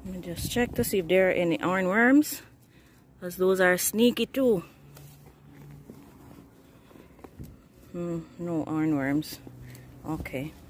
Let me just check to see if there are any hornworms, because those are sneaky too. No hornworms. Okay.